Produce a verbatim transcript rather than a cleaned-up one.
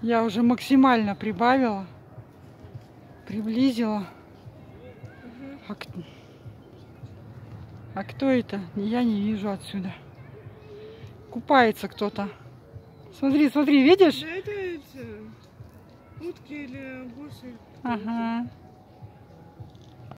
Я уже максимально прибавила, приблизила. Угу. А, а кто это? Я не вижу отсюда. Купается кто-то. Смотри, смотри, видишь? Да это, это утки или гуси. Ага.